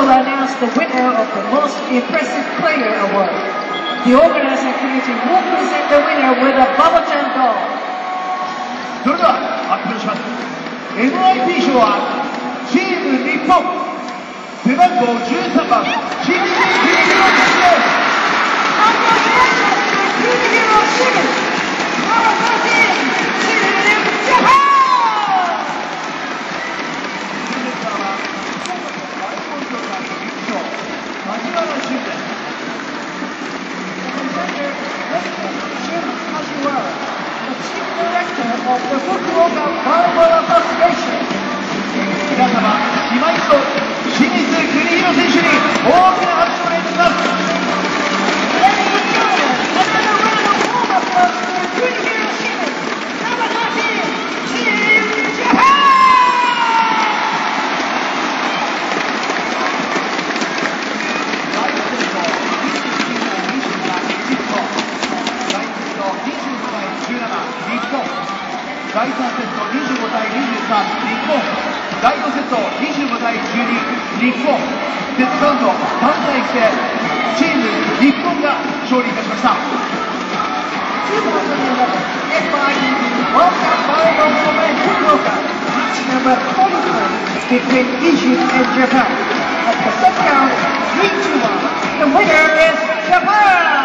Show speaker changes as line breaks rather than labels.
will announce the winner of the Most Impressive Player Award. The organizing committee will present the winner with a Baba-chan doll.
それでは発表します。MIP 賞はチーム日本背番号13番清水邦弘選手です。
Of the Fukuoka Volleyball Association.
皆様、今一度清水邦弘選手に大きな拍手をお願いします。
Ladies and gentlemen, another round of warm-up for Kunihiro Shimizu, Yamanashi, Team Japan!
第1セット、29対27、エジプト。第2セット、25対17、日本。第3セット25対23、日本。第5セット25対12、日本。セットカウント3対1でチーム日本が勝利いたしました。
2011 FIVB World Cup Volleyball Tournament Fukuoka, match number 43 between Egypt and Japan. At the set count 3-1, the winner is Japan!